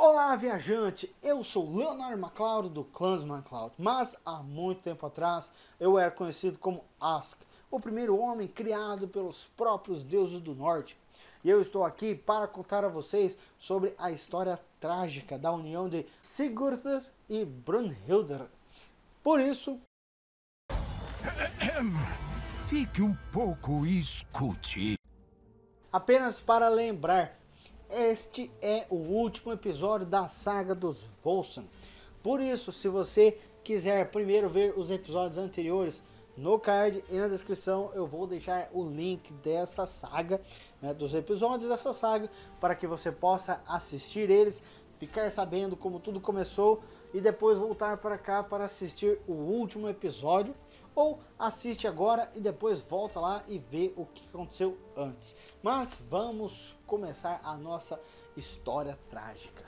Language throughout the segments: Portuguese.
Olá, viajante! Eu sou Leonardo MacLeod do Clãs MacLeod, mas há muito tempo atrás eu era conhecido como Ask, o primeiro homem criado pelos próprios deuses do norte. E eu estou aqui para contar a vocês sobre a história trágica da união de Sigurdur e Brunhilde. Por isso, Fique um pouco e escute. apenas para lembrar, este é o último episódio da saga dos Volsung. Por isso, se você quiser primeiro ver os episódios anteriores, no card e na descrição eu vou deixar o link dessa saga, dos episódios dessa saga, para que você possa assistir eles, ficar sabendo como tudo começou e depois voltar para cá para assistir o último episódio. Ou assiste agora e depois volta lá e vê o que aconteceu antes. Mas vamos começar a nossa história trágica.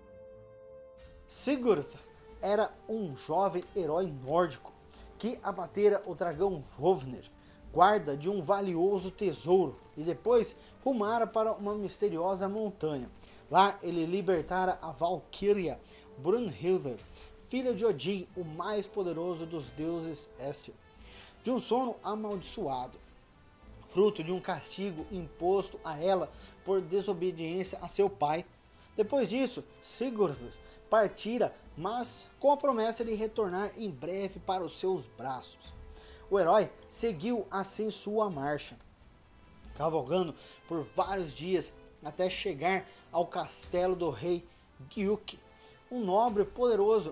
Sigurd era um jovem herói nórdico que abatera o dragão Vovnir, guarda de um valioso tesouro, e depois rumara para uma misteriosa montanha. Lá ele libertara a Valkyria Brunhilde, filha de Odin, o mais poderoso dos deuses Éssir, de um sono amaldiçoado, fruto de um castigo imposto a ela por desobediência a seu pai. Depois disso, Sigurd partira, mas com a promessa de retornar em breve para os seus braços. O herói seguiu assim sua marcha, cavalgando por vários dias até chegar ao castelo do rei Giuk, um nobre poderoso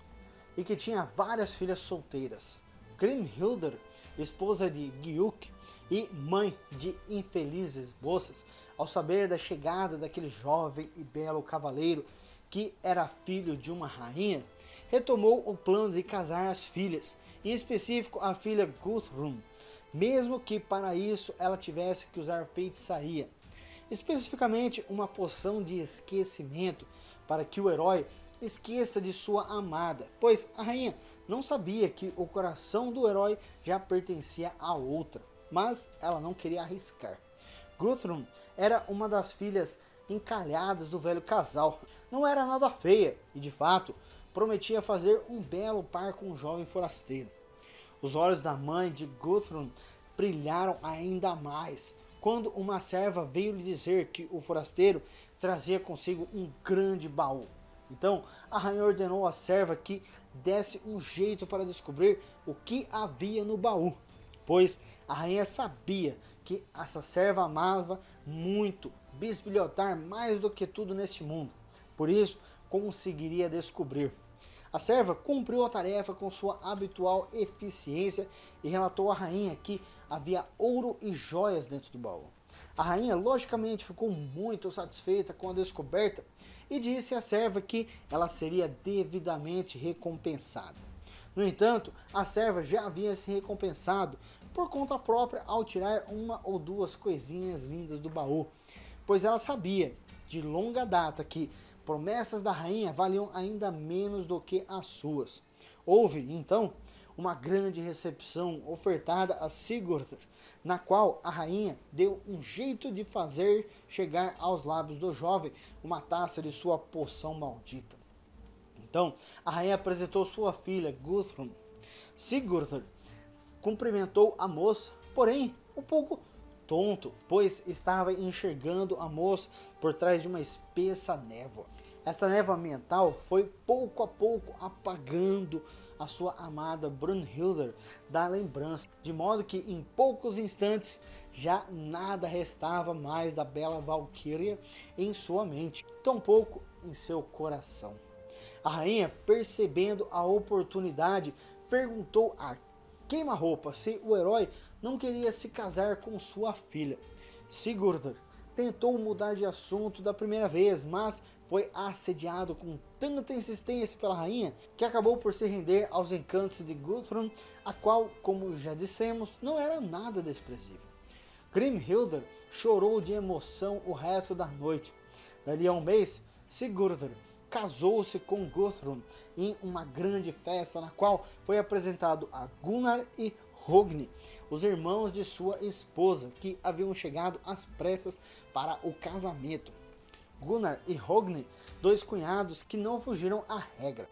e que tinha várias filhas solteiras. Grimhildur, esposa de Giuk e mãe de infelizes moças, ao saber da chegada daquele jovem e belo cavaleiro que era filho de uma rainha, retomou o plano de casar as filhas, em específico a filha Guthrum, mesmo que para isso ela tivesse que usar feitiçaria, especificamente uma poção de esquecimento, para que o herói esqueça de sua amada, pois a rainha não sabia que o coração do herói já pertencia a outra, mas ela não queria arriscar. Guthrum era uma das filhas encalhadas do velho casal, não era nada feia e de fato prometia fazer um belo par com o jovem forasteiro. Os olhos da mãe de Guthrum brilharam ainda mais quando uma serva veio lhe dizer que o forasteiro trazia consigo um grande baú. Então a rainha ordenou à serva que desse um jeito para descobrir o que havia no baú, pois a rainha sabia que essa serva amava muito bisbilhotar mais do que tudo neste mundo, por isso conseguiria descobrir. A serva cumpriu a tarefa com sua habitual eficiência e relatou à rainha que havia ouro e joias dentro do baú. A rainha logicamente ficou muito satisfeita com a descoberta e disse à serva que ela seria devidamente recompensada. No entanto, a serva já havia se recompensado por conta própria ao tirar uma ou duas coisinhas lindas do baú, pois ela sabia de longa data que promessas da rainha valiam ainda menos do que as suas. Houve, então, uma grande recepção ofertada a Sigurd, na qual a rainha deu um jeito de fazer chegar aos lábios do jovem uma taça de sua poção maldita. Então, a rainha apresentou sua filha, Guthrum. Sigurd cumprimentou a moça, porém um pouco tonto, pois estava enxergando a moça por trás de uma espessa névoa. Essa névoa mental foi pouco a pouco apagando a sua amada Brunhilde da lembrança, de modo que em poucos instantes já nada restava mais da bela Valkyria em sua mente, tampouco em seu coração. A rainha, percebendo a oportunidade, perguntou a queima-roupa se o herói não queria se casar com sua filha. Sigurd tentou mudar de assunto da primeira vez, mas foi assediado com tanta insistência pela rainha que acabou por se render aos encantos de Guthrum, a qual, como já dissemos, não era nada desprezível. Grimhildur chorou de emoção o resto da noite. Dali a um mês, Sigurd casou-se com Guthrum em uma grande festa na qual foi apresentado a Gunnar e Hogni, os irmãos de sua esposa, que haviam chegado às pressas para o casamento. Gunnar e Hogni dois cunhados que não fugiram à regra.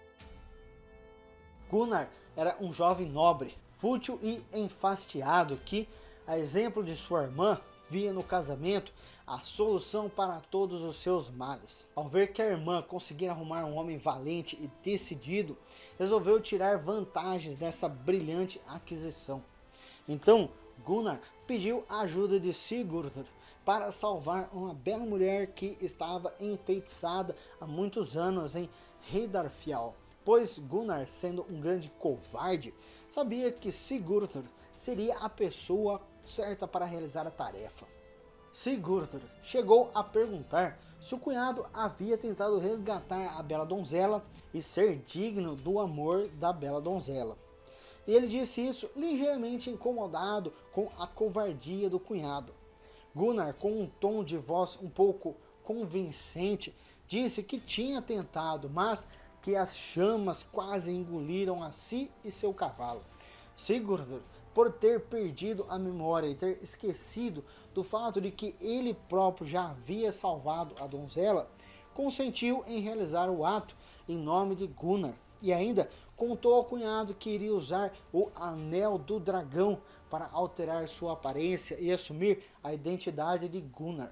Gunnar era um jovem nobre, fútil e enfastiado que, a exemplo de sua irmã, via no casamento a solução para todos os seus males. Ao ver que a irmã conseguia arrumar um homem valente e decidido, resolveu tirar vantagens dessa brilhante aquisição. Então, Gunnar pediu a ajuda de Sigurdur para salvar uma bela mulher que estava enfeitiçada há muitos anos em Heidarfjall, pois Gunnar, sendo um grande covarde, sabia que Sigurdur seria a pessoa certa para realizar a tarefa. Sigurdur chegou a perguntar se o cunhado havia tentado resgatar a bela donzela e ser digno do amor da bela donzela. E ele disse isso ligeiramente incomodado com a covardia do cunhado. Gunnar, com um tom de voz um pouco convincente, disse que tinha tentado, mas que as chamas quase engoliram a si e seu cavalo. Sigurdur, por ter perdido a memória e ter esquecido do fato de que ele próprio já havia salvado a donzela, consentiu em realizar o ato em nome de Gunnar e ainda contou ao cunhado que iria usar o Anel do Dragão para alterar sua aparência e assumir a identidade de Gunnar.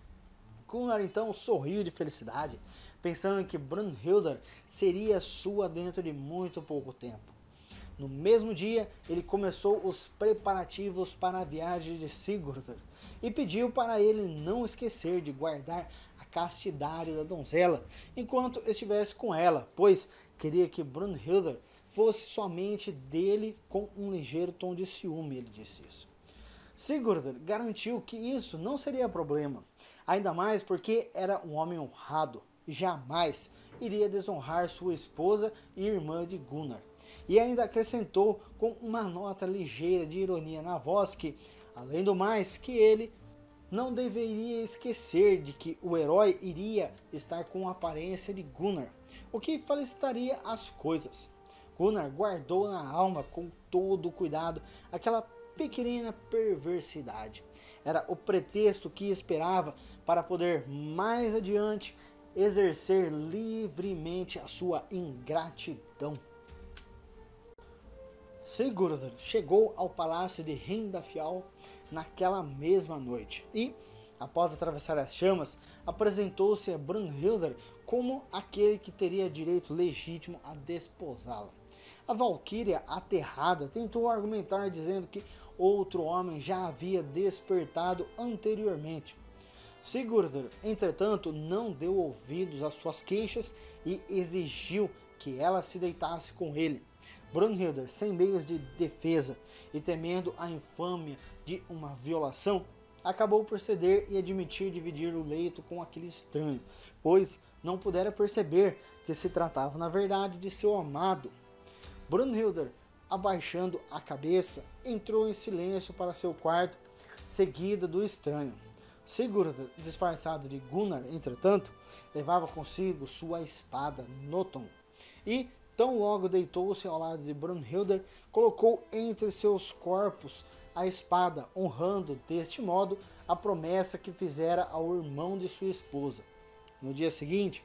Gunnar então sorriu de felicidade, pensando que Brunhildr seria sua dentro de muito pouco tempo. No mesmo dia, ele começou os preparativos para a viagem de Sigurdur e pediu para ele não esquecer de guardar a castidade da donzela enquanto estivesse com ela, pois queria que Brunhildr fosse somente dele com um ligeiro tom de ciúme, ele disse isso. Sigurdur garantiu que isso não seria problema, ainda mais porque era um homem honrado e jamais iria desonrar sua esposa e irmã de Gunnar. E ainda acrescentou com uma nota ligeira de ironia na voz que, além do mais, que ele não deveria esquecer de que o herói iria estar com a aparência de Gunnar, o que facilitaria as coisas. Gunnar guardou na alma com todo o cuidado aquela pequena perversidade. Era o pretexto que esperava para poder mais adiante exercer livremente a sua ingratidão. Sigurdur chegou ao palácio de Heimdallr naquela mesma noite e, após atravessar as chamas, apresentou-se a Brunhildr como aquele que teria direito legítimo a desposá-la. A valquíria, aterrada, tentou argumentar dizendo que outro homem já havia despertado anteriormente. Sigurdur, entretanto, não deu ouvidos às suas queixas e exigiu que ela se deitasse com ele. Brunhildr, sem meios de defesa e temendo a infâmia de uma violação, acabou por ceder e admitir dividir o leito com aquele estranho, pois não pudera perceber que se tratava na verdade de seu amado. Brunhildr, abaixando a cabeça, entrou em silêncio para seu quarto, seguida do estranho. Sigurdur, disfarçado de Gunnar, entretanto, levava consigo sua espada Noton e, tão logo deitou-se ao lado de Brunhildr, colocou entre seus corpos a espada, honrando deste modo a promessa que fizera ao irmão de sua esposa. No dia seguinte,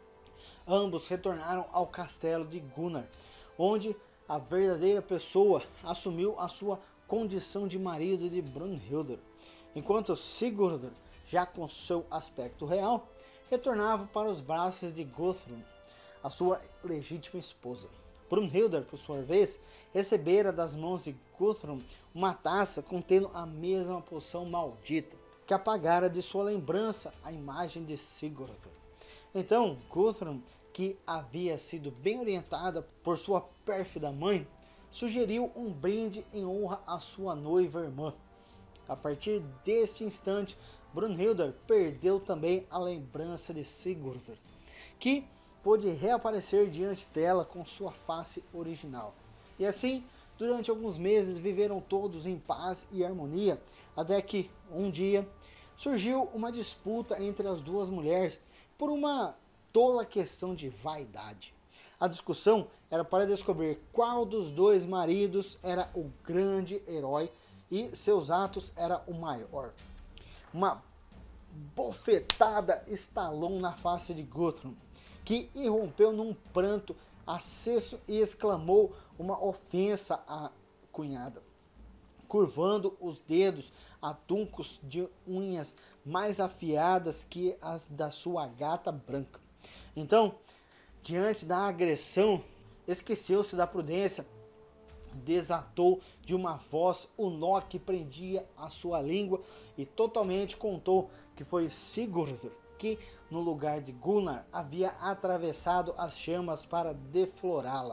ambos retornaram ao castelo de Gunnar, onde a verdadeira pessoa assumiu a sua condição de marido de Brunhildr, enquanto Sigurdur, já com seu aspecto real, retornava para os braços de Guthrun, a sua legítima esposa. Brunhildr, por sua vez, recebera das mãos de Guthrun uma taça contendo a mesma poção maldita, que apagara de sua lembrança a imagem de Sigurdur. Então, Guthrun, que havia sido bem orientada por sua pérfida mãe, sugeriu um brinde em honra à sua noiva irmã. A partir deste instante, Brunhildr perdeu também a lembrança de Sigurdur, que pôde reaparecer diante dela com sua face original. E assim, durante alguns meses viveram todos em paz e harmonia, até que, um dia, surgiu uma disputa entre as duas mulheres por uma tola questão de vaidade. A discussão era para descobrir qual dos dois maridos era o grande herói e seus atos era o maior. Uma bofetada estalou na face de Guthrun que irrompeu num pranto aceso e exclamou uma ofensa à cunhada, curvando os dedos a tuncos de unhas mais afiadas que as da sua gata branca. Então, diante da agressão, esqueceu-se da prudência, desatou de uma voz o nó que prendia a sua língua e totalmente contou que foi Sigurdur que, no lugar de Gunnar, havia atravessado as chamas para deflorá-la.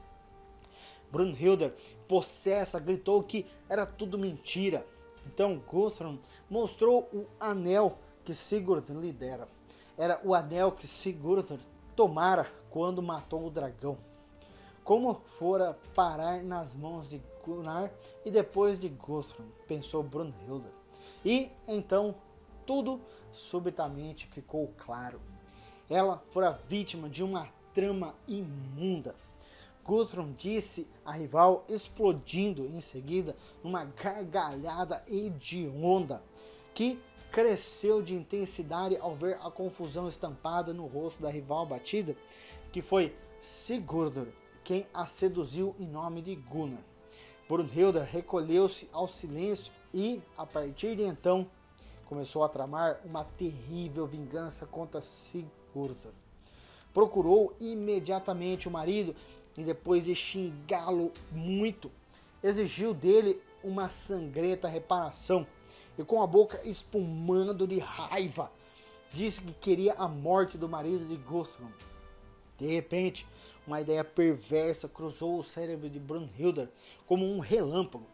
Brunhilda, possessa, gritou que era tudo mentira. Então Guthrum mostrou o anel que Sigurd lhe dera. Era o anel que Sigurd tomara quando matou o dragão. Como fora parar nas mãos de Gunnar e depois de Guthrum, pensou Brunhilda. E então tudo subitamente ficou claro. Ela fora vítima de uma trama imunda. Guthrum disse à rival, explodindo em seguida numa gargalhada hedionda, que cresceu de intensidade ao ver a confusão estampada no rosto da rival batida, que foi Sigurdur quem a seduziu em nome de Gunnar. Brunhilda recolheu-se ao silêncio e, a partir de então, começou a tramar uma terrível vingança contra Sigurdur. Procurou imediatamente o marido e, depois de xingá-lo muito, exigiu dele uma sangrenta reparação e, com a boca espumando de raiva, disse que queria a morte do marido de Guthrum. De repente, uma ideia perversa cruzou o cérebro de Brunhilda como um relâmpago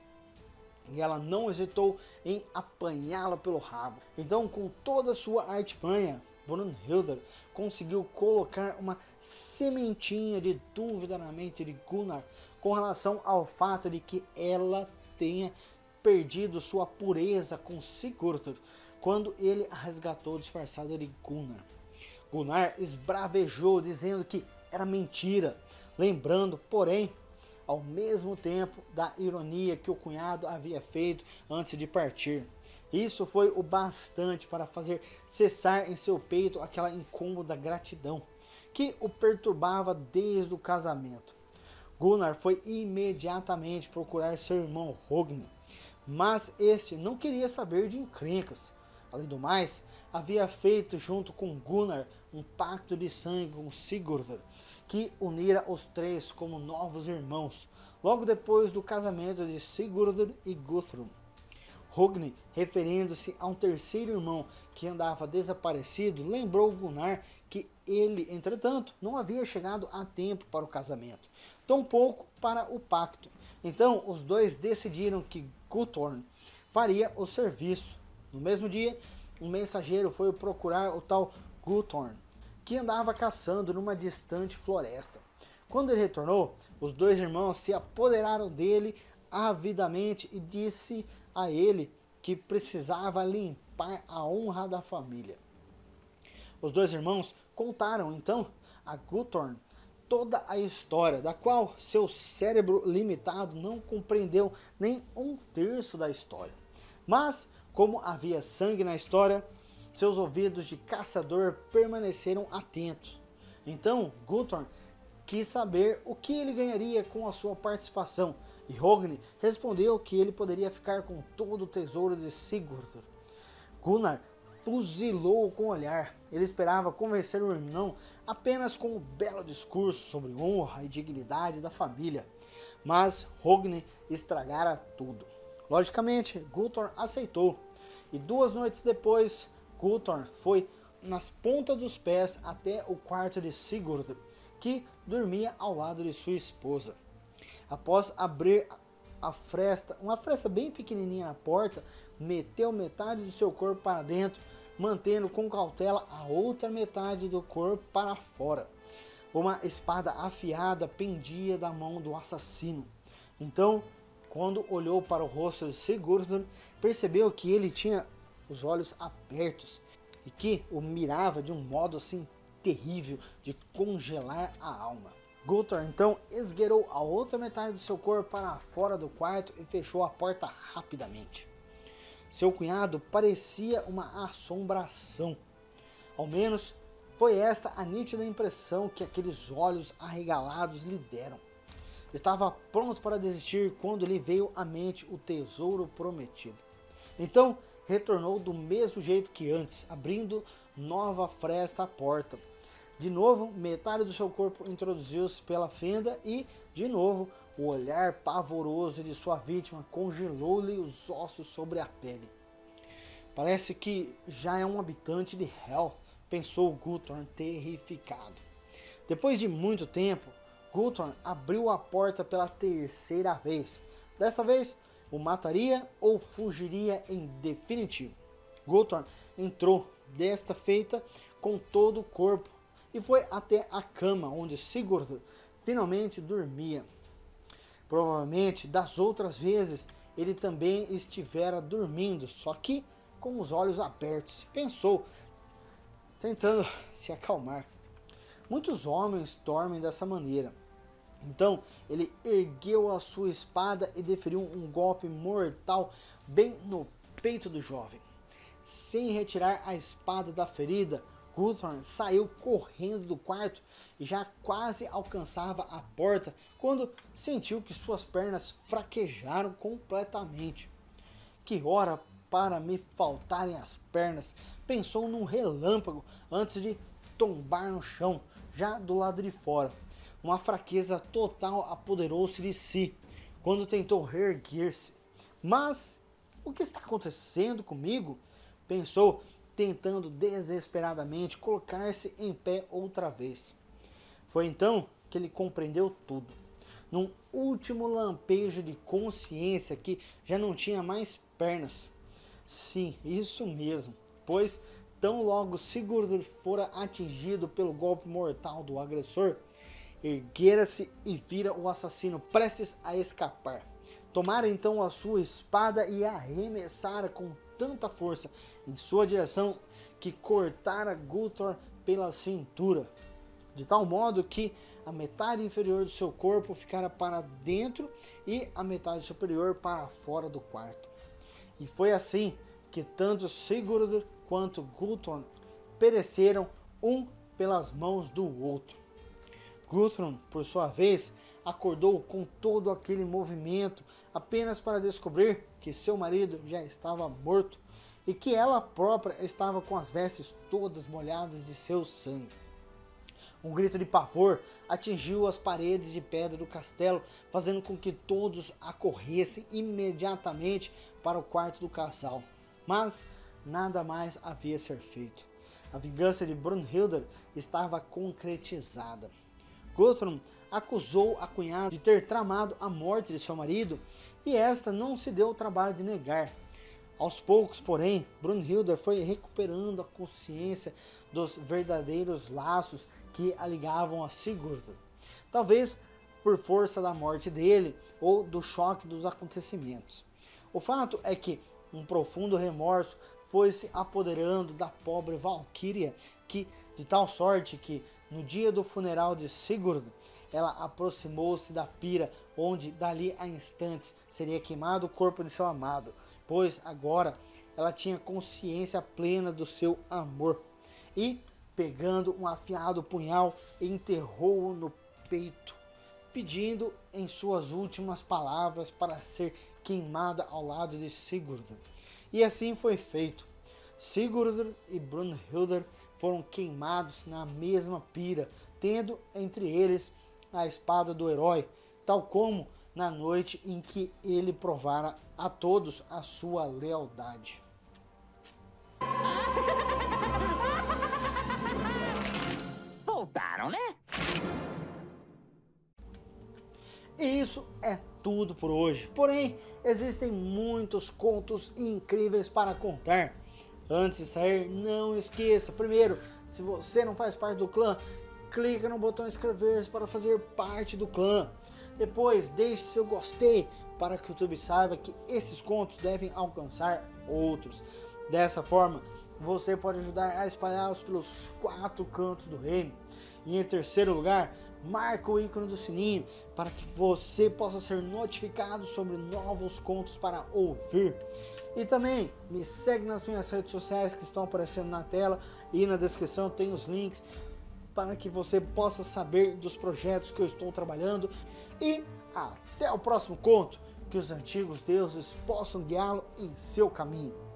e ela não hesitou em apanhá-la pelo rabo. Então, com toda a sua artimanha, Brunhilda conseguiu colocar uma sementinha de dúvida na mente de Gunnar com relação ao fato de que ela tenha perdido sua pureza com Sigurdur quando ele a resgatou disfarçada de Gunnar. Gunnar esbravejou dizendo que era mentira, lembrando, porém, ao mesmo tempo da ironia que o cunhado havia feito antes de partir. Isso foi o bastante para fazer cessar em seu peito aquela incômoda gratidão que o perturbava desde o casamento. Gunnar foi imediatamente procurar seu irmão Hogni, mas este não queria saber de encrencas. Além do mais, havia feito junto com Gunnar um pacto de sangue com Sigurdur, que unira os três como novos irmãos, logo depois do casamento de Sigurdur e Guthrum. Hogni, referindo-se a um terceiro irmão que andava desaparecido, lembrou Gunnar que ele, entretanto, não havia chegado a tempo para o casamento, tampouco para o pacto. Então, os dois decidiram que Guthorm faria o serviço. No mesmo dia, um mensageiro foi procurar o tal Guthorm, que andava caçando numa distante floresta. Quando ele retornou, os dois irmãos se apoderaram dele avidamente e disse a ele que precisava limpar a honra da família. Os dois irmãos contaram então a Guthorm toda a história, da qual seu cérebro limitado não compreendeu nem um terço da história. Mas, como havia sangue na história, seus ouvidos de caçador permaneceram atentos. Então Guthorm quis saber o que ele ganharia com a sua participação, e Hogni respondeu que ele poderia ficar com todo o tesouro de Sigurdur. Gunnar fuzilou com o olhar. Ele esperava convencer o irmão apenas com um belo discurso sobre honra e dignidade da família, mas Hogni estragara tudo. Logicamente, Guthorm aceitou, e 2 noites depois, Guthorm foi nas pontas dos pés até o quarto de Sigurdur, que dormia ao lado de sua esposa. Após abrir uma fresta bem pequenininha na porta, meteu metade do seu corpo para dentro, mantendo com cautela a outra metade do corpo para fora. Uma espada afiada pendia da mão do assassino. Então, quando olhou para o rosto de Sigurdur, percebeu que ele tinha os olhos abertos e que o mirava de um modo assim terrível de congelar a alma. Guthorm então esgueirou a outra metade do seu corpo para fora do quarto e fechou a porta rapidamente. Seu cunhado parecia uma assombração. Ao menos Foi esta a nítida impressão que aqueles olhos arregalados lhe deram. Estava pronto para desistir quando lhe veio à mente o tesouro prometido. Então retornou do mesmo jeito que antes, abrindo nova fresta à porta. De novo, metade do seu corpo introduziu-se pela fenda e, de novo, o olhar pavoroso de sua vítima congelou-lhe os ossos sobre a pele. Parece que já é um habitante de Hell, pensou Guthorm terrificado. Depois de muito tempo, Guthorm abriu a porta pela terceira vez. Desta vez, o mataria ou fugiria em definitivo. Guthorm entrou, desta feita, com todo o corpo e foi até a cama onde Sigurd finalmente dormia. Provavelmente, das outras vezes, ele também estivera dormindo, só que com os olhos abertos, pensou, tentando se acalmar. Muitos homens dormem dessa maneira. Então ele ergueu a sua espada e deferiu um golpe mortal bem no peito do jovem. Sem retirar a espada da ferida, Guthorm saiu correndo do quarto e já quase alcançava a porta quando sentiu que suas pernas fraquejaram completamente. Que hora para me faltarem as pernas, pensou num relâmpago antes de tombar no chão, já do lado de fora. Uma fraqueza total apoderou-se de si quando tentou reerguer-se. Mas o que está acontecendo comigo? Pensou, tentando desesperadamente colocar-se em pé outra vez. Foi então que ele compreendeu tudo. Num último lampejo de consciência que já não tinha mais pernas. Sim, isso mesmo, pois tão logo Sigurd fora atingido pelo golpe mortal do agressor, erguera-se e vira o assassino prestes a escapar. Tomara então a sua espada e a arremessara com tanta força em sua direção que cortara Guthorm pela cintura, de tal modo que a metade inferior do seu corpo ficara para dentro e a metade superior para fora do quarto. E foi assim que tanto Sigurd quanto Guthorm pereceram um pelas mãos do outro. Guthorm, por sua vez, acordou com todo aquele movimento apenas para descobrir que seu marido já estava morto e que ela própria estava com as vestes todas molhadas de seu sangue. Um grito de pavor atingiu as paredes de pedra do castelo, fazendo com que todos acorressem imediatamente para o quarto do casal. Mas nada mais havia a ser feito. A vingança de Brunhilde estava concretizada. Guthorm acusou a cunhada de ter tramado a morte de seu marido e esta não se deu o trabalho de negar. Aos poucos, porém, Brunhilde foi recuperando a consciência dos verdadeiros laços que a ligavam a Sigurd. Talvez por força da morte dele ou do choque dos acontecimentos. O fato é que um profundo remorso foi se apoderando da pobre Valquíria, que de tal sorte que no dia do funeral de Sigurd, ela aproximou-se da pira onde dali a instantes seria queimado o corpo de seu amado, pois agora ela tinha consciência plena do seu amor e, pegando um afiado punhal, enterrou-o no peito, pedindo em suas últimas palavras para ser queimada ao lado de Sigurd. E assim foi feito. Sigurd e Brunhilde foram queimados na mesma pira, tendo entre eles a espada do herói, tal como na noite em que ele provara a todos a sua lealdade. Voltaram, né? E isso é tudo por hoje. Porém, existem muitos contos incríveis para contar. Antes de sair, não esqueça, primeiro, se você não faz parte do clã, clica no botão inscrever-se para fazer parte do clã. Depois, deixe seu gostei para que o YouTube saiba que esses contos devem alcançar outros. Dessa forma, você pode ajudar a espalhá-los pelos 4 cantos do reino. E em terceiro lugar, marca o ícone do sininho para que você possa ser notificado sobre novos contos para ouvir. E também me segue nas minhas redes sociais que estão aparecendo na tela e na descrição tem os links para que você possa saber dos projetos que eu estou trabalhando. E até o próximo conto, que os antigos deuses possam guiá-lo em seu caminho.